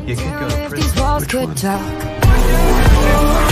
You could go to If these prison. walls Which could one? talk.